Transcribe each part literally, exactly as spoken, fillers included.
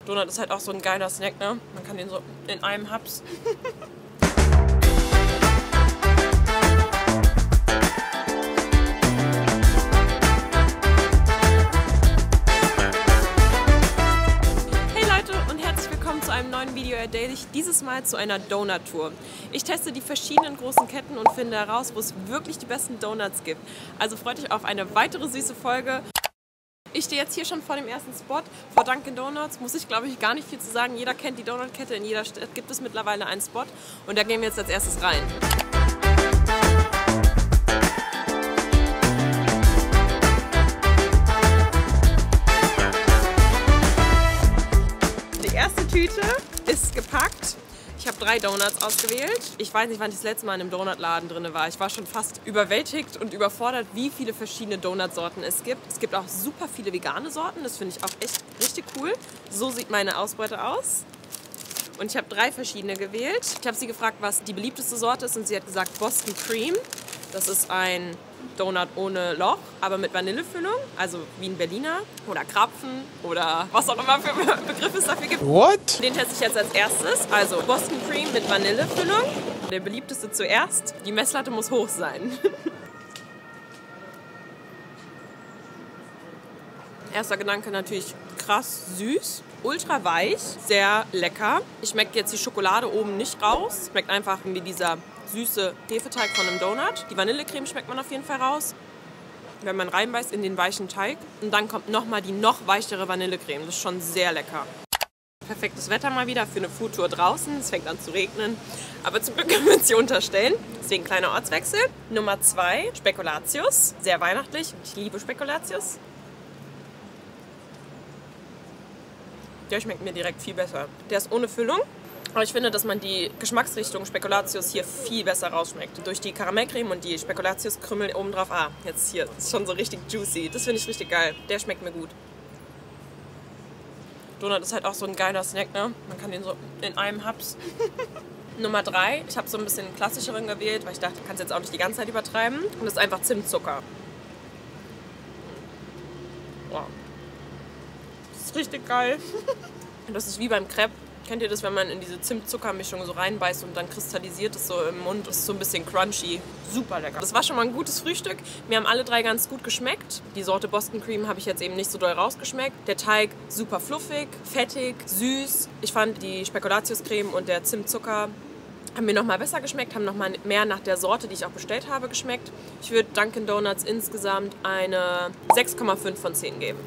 Donut ist halt auch so ein geiler Snack, ne? Man kann den so in einem Haps. Zu einem neuen Video erzähle ich dieses Mal zu einer Donut-Tour. Ich teste die verschiedenen großen Ketten und finde heraus, wo es wirklich die besten Donuts gibt. Also freut euch auf eine weitere süße Folge. Ich stehe jetzt hier schon vor dem ersten Spot, vor Dunkin' Donuts. Muss ich, glaube ich, gar nicht viel zu sagen. Jeder kennt die Donutkette, in jeder Stadt gibt es mittlerweile einen Spot. Und da gehen wir jetzt als erstes rein. Tüte ist gepackt. Ich habe drei Donuts ausgewählt. Ich weiß nicht, wann ich das letzte Mal in einem Donutladen drin war. Ich war schon fast überwältigt und überfordert, wie viele verschiedene Donutsorten es gibt. Es gibt auch super viele vegane Sorten. Das finde ich auch echt richtig cool. So sieht meine Ausbeute aus. Und ich habe drei verschiedene gewählt. Ich habe sie gefragt, was die beliebteste Sorte ist, und sie hat gesagt Boston Cream. Das ist ein Donut ohne Loch, aber mit Vanillefüllung, also wie ein Berliner oder Krapfen oder was auch immer für Begriffe es dafür gibt. What? Den teste ich jetzt als erstes. Also Boston Cream mit Vanillefüllung. Der beliebteste zuerst. Die Messlatte muss hoch sein. Erster Gedanke natürlich krass süß, ultra weich, sehr lecker. Ich schmecke jetzt die Schokolade oben nicht raus. Schmeckt einfach wie dieser süße Hefeteig von einem Donut. Die Vanillecreme schmeckt man auf jeden Fall raus, wenn man reinbeißt in den weichen Teig. Und dann kommt nochmal die noch weichere Vanillecreme. Das ist schon sehr lecker. Perfektes Wetter mal wieder für eine Foodtour draußen. Es fängt an zu regnen, aber zum Glück können wir uns hier unterstellen. Deswegen kleiner Ortswechsel. Nummer zwei, Spekulatius. Sehr weihnachtlich. Ich liebe Spekulatius. Der schmeckt mir direkt viel besser. Der ist ohne Füllung. Aber ich finde, dass man die Geschmacksrichtung Spekulatius hier viel besser rausschmeckt. Durch die Karamellcreme und die Spekulatiuskrümel oben drauf. Ah, jetzt hier ist schon so richtig juicy. Das finde ich richtig geil. Der schmeckt mir gut. Donut ist halt auch so ein geiler Snack, ne? Man kann den so in einem Haps. Nummer drei. Ich habe so ein bisschen klassischeren gewählt, weil ich dachte, ich kann es jetzt auch nicht die ganze Zeit übertreiben. Und das ist einfach Zimtzucker. Wow. Das ist richtig geil. Und das ist wie beim Crepe. Kennt ihr das, wenn man in diese Zimt-Zucker-Mischung so reinbeißt und dann kristallisiert es so im Mund? Das ist so ein bisschen crunchy. Super lecker. Das war schon mal ein gutes Frühstück. Mir haben alle drei ganz gut geschmeckt. Die Sorte Boston Cream habe ich jetzt eben nicht so doll rausgeschmeckt. Der Teig super fluffig, fettig, süß. Ich fand die Spekulatiuscreme und der Zimtzucker haben mir noch mal besser geschmeckt, haben noch mal mehr nach der Sorte, die ich auch bestellt habe, geschmeckt. Ich würde Dunkin' Donuts insgesamt eine sechs Komma fünf von zehn geben.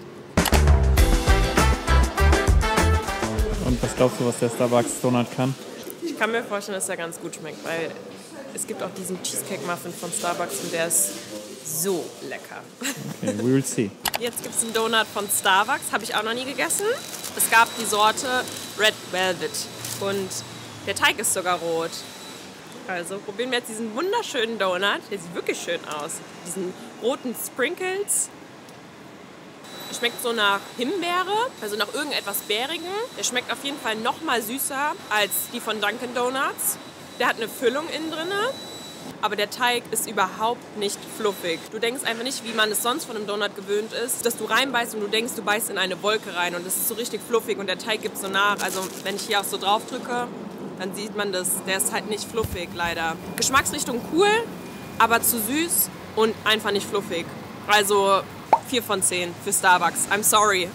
Und was glaubst du, was der Starbucks Donut kann? Ich kann mir vorstellen, dass er ganz gut schmeckt, weil es gibt auch diesen Cheesecake Muffin von Starbucks und der ist so lecker. Okay, we will see. Jetzt gibt es einen Donut von Starbucks, habe ich auch noch nie gegessen. Es gab die Sorte Red Velvet und der Teig ist sogar rot. Also probieren wir jetzt diesen wunderschönen Donut. Der sieht wirklich schön aus. Diesen roten Sprinkles. Schmeckt so nach Himbeere, also nach irgendetwas Bärigem. Der schmeckt auf jeden Fall noch mal süßer als die von Dunkin' Donuts. Der hat eine Füllung innen drin, aber der Teig ist überhaupt nicht fluffig. Du denkst einfach nicht, wie man es sonst von einem Donut gewöhnt ist, dass du reinbeißt und du denkst, du beißt in eine Wolke rein und es ist so richtig fluffig und der Teig gibt so nach. Also wenn ich hier auch so drauf drücke, dann sieht man das. Der ist halt nicht fluffig, leider. Geschmacksrichtung cool, aber zu süß und einfach nicht fluffig. Also vier von zehn für Starbucks. I'm sorry.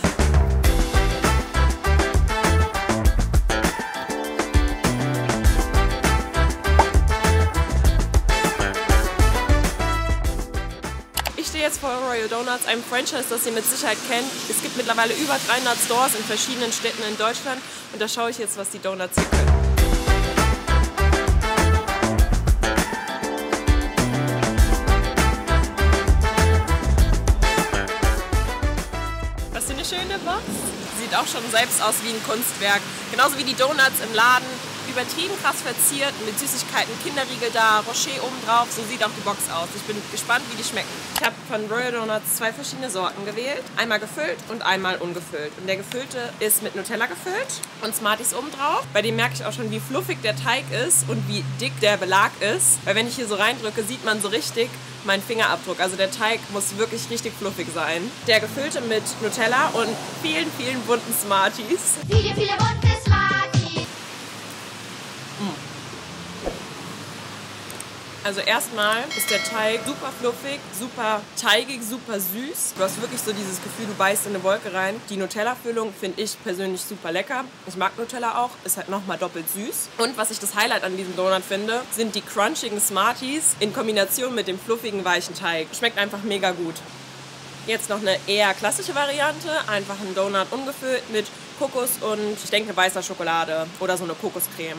Ich stehe jetzt vor Royal Donuts, einem Franchise, das ihr mit Sicherheit kennt. Es gibt mittlerweile über dreihundert Stores in verschiedenen Städten in Deutschland. Und da schaue ich jetzt, was die Donuts hier können. Schöne Box. Sieht auch schon selbst aus wie ein Kunstwerk. Genauso wie die Donuts im Laden. übertrieben krass verziert, mit Süßigkeiten, Kinderriegel da, Rocher oben drauf. So sieht auch die Box aus. Ich bin gespannt, wie die schmecken. Ich habe von Royal Donuts zwei verschiedene Sorten gewählt. Einmal gefüllt und einmal ungefüllt. Und der gefüllte ist mit Nutella gefüllt und Smarties oben drauf. Bei dem merke ich auch schon, wie fluffig der Teig ist und wie dick der Belag ist. Weil wenn ich hier so reindrücke, sieht man so richtig meinen Fingerabdruck. Also der Teig muss wirklich richtig fluffig sein. Der gefüllte mit Nutella und vielen, vielen bunten Smarties. Viele, viele bunte Smarties. Also erstmal ist der Teig super fluffig, super teigig, super süß. Du hast wirklich so dieses Gefühl, du beißt in eine Wolke rein. Die Nutella-Füllung finde ich persönlich super lecker. Ich mag Nutella auch, ist halt nochmal doppelt süß. Und was ich das Highlight an diesem Donut finde, sind die crunchigen Smarties in Kombination mit dem fluffigen, weichen Teig. Schmeckt einfach mega gut. Jetzt noch eine eher klassische Variante, einfach ein Donut ungefüllt mit Kokos und ich denke weißer Schokolade oder so eine Kokoscreme.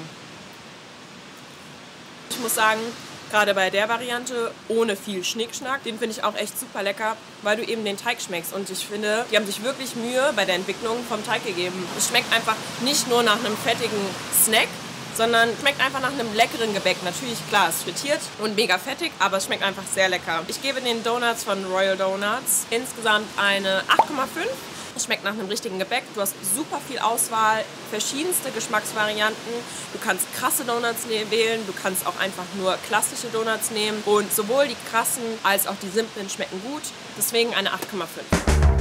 Ich muss sagen, gerade bei der Variante ohne viel Schnickschnack, den finde ich auch echt super lecker, weil du eben den Teig schmeckst. Und ich finde, die haben sich wirklich Mühe bei der Entwicklung vom Teig gegeben. Es schmeckt einfach nicht nur nach einem fettigen Snack, sondern schmeckt einfach nach einem leckeren Gebäck. Natürlich, klar, es ist frittiert und mega fettig, aber es schmeckt einfach sehr lecker. Ich gebe den Donuts von Royal Donuts insgesamt eine acht Komma fünf. Es schmeckt nach einem richtigen Gebäck. Du hast super viel Auswahl, verschiedenste Geschmacksvarianten. Du kannst krasse Donuts wählen, du kannst auch einfach nur klassische Donuts nehmen. Und sowohl die krassen als auch die simplen schmecken gut. Deswegen eine acht Komma fünf.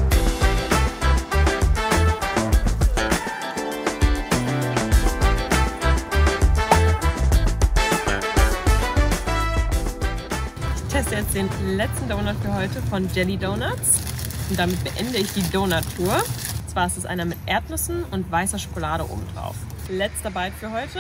Ich teste jetzt den letzten Donut für heute von Jelly Donuts. Und damit beende ich die Donut-Tour. Und zwar ist es einer mit Erdnüssen und weißer Schokolade oben drauf. Letzter Bite für heute.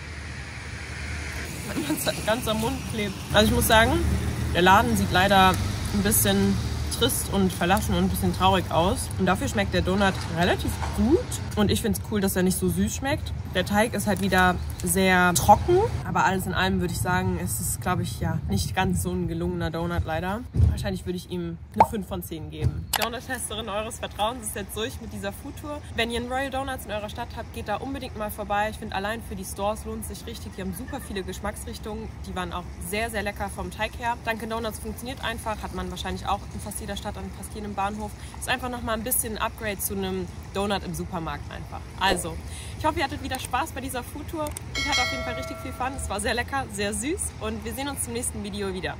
Mein ganzer Mund klebt. Also ich muss sagen, der Laden sieht leider ein bisschen trist und verlassen und ein bisschen traurig aus. Und dafür schmeckt der Donut relativ gut. Und ich finde es cool, dass er nicht so süß schmeckt. Der Teig ist halt wieder sehr trocken. Aber alles in allem würde ich sagen, es ist, glaube ich, ja nicht ganz so ein gelungener Donut leider. Wahrscheinlich würde ich ihm eine fünf von zehn geben. Donut-Testerin eures Vertrauens ist jetzt durch mit dieser Foodtour. Wenn ihr einen Royal Donuts in eurer Stadt habt, geht da unbedingt mal vorbei. Ich finde, allein für die Stores lohnt es sich richtig. Die haben super viele Geschmacksrichtungen. Die waren auch sehr, sehr lecker vom Teig her. Dunkin' Donuts funktioniert einfach. Hat man wahrscheinlich auch in fast jeder Stadt, an fast jedem Bahnhof. Ist einfach nochmal ein bisschen ein Upgrade zu einem Donut im Supermarkt einfach. Also, ich hoffe, ihr hattet wieder Spaß bei dieser Foodtour. Ich hatte auf jeden Fall richtig viel Fun. Es war sehr lecker, sehr süß und wir sehen uns zum nächsten Video wieder.